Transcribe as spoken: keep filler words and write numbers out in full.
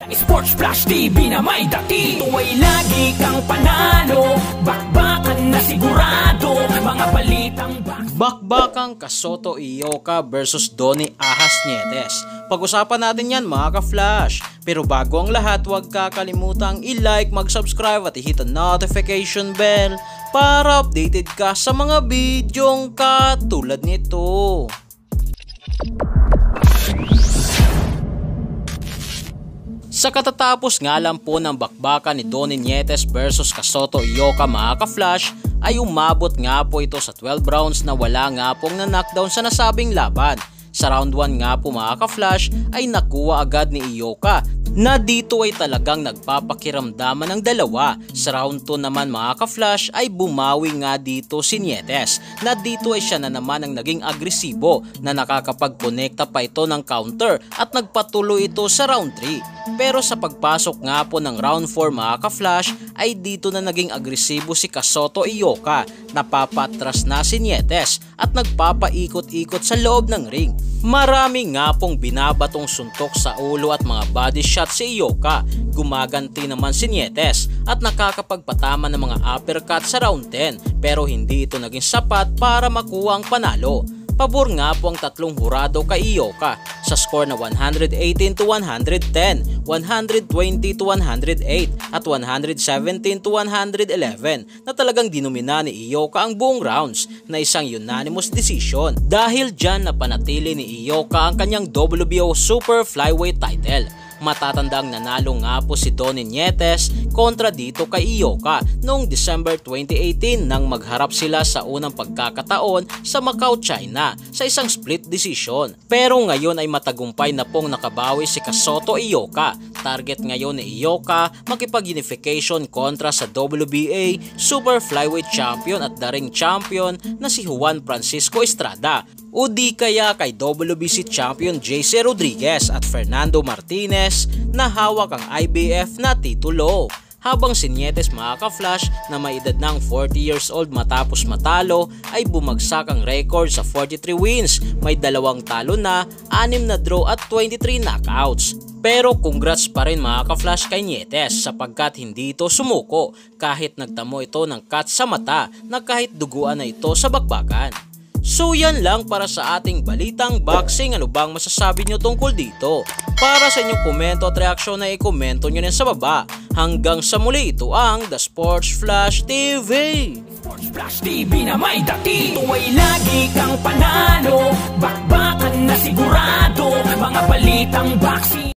SportsFlash T V na may dati. Ito ay lagi kang panalo. Bakbakan na sigurado. Mga balitang Bakbakang Kazuto Ioka versus Donnie Nietes. Pag-usapan natin yan mga ka-flash. Pero bago ang lahat, huwag kakalimutang i-like, mag-subscribe at i-hit ang notification bell para updated ka sa mga bidyong katulad nito. Sa katatapos nga lang po ng bakbakan ni Donnie Nietes versus Kazuto Ioka mga ka-flash, ay umabot nga po ito sa twelve rounds na wala nga pong na-knockdown sa nasabing laban. Sa round one nga po mga ka-flash ay nakuha agad ni Ioka na dito ay talagang nagpapakiramdaman ng dalawa. Sa round two naman mga ka-flash ay bumawi nga dito si Nietes na dito ay siya na naman ang naging agresibo na nakakapag-connecta pa ito ng counter at nagpatuloy ito sa round three. Pero sa pagpasok nga po ng round four mga ka-flash ay dito na naging agresibo si Kazuto Ioka. Napapatras na si Nietes at nagpapaikot-ikot sa loob ng ring. Marami nga pong binabatong suntok sa ulo at mga body shot si Ioka. Gumaganti naman si Nietes at nakakapagpatama ng mga uppercut sa round ten pero hindi ito naging sapat para makuha ang panalo. Pabor nga po ang tatlong hurado kay Ioka sa score na one eighteen to one ten, one twenty to one oh eight at one seventeen to one eleven na talagang dinumina ni Ioka ang buong rounds na isang unanimous decision. Dahil dyan napanatili ni Ioka ang kanyang W B O Super Flyweight title. Matatandang nanalo nga po si Donnie Nietes kontra dito kay Ioka noong December twenty eighteen nang magharap sila sa unang pagkakataon sa Macau, China sa isang split decision. Pero ngayon ay matagumpay na pong nakabawi si Kazuto Ioka. Target ngayon ni Ioka makipag-unification kontra sa W B A Super Flyweight Champion at the ring champion na si Juan Francisco Estrada o di kaya kay W B C Champion J C Rodriguez at Fernando Martinez na hawak ang I B F na titulo. Habang si Nietes mga ka-flash na may edad ng forty years old matapos matalo ay bumagsak ang record sa forty-three wins, may dalawang talo na, anim na draw at twenty-three knockouts. Pero congrats pa rin mga ka-flash kay Nietes sapagkat hindi ito sumuko kahit nagtamo ito ng cut sa mata na kahit duguan na ito sa bakbakan. So yan lang para sa ating balitang boxing. Ano bang masasabi nyo tungkol dito? Para sa inyong komento at reaksyon na i-komento nyo rin sa baba. Hanggang sa muli, ito ang The SportsFlash T V. SportsFlash T V na may dati. Ito ay lagi kang panalo. Bakbakan na sigurado. Mga balitang boxing.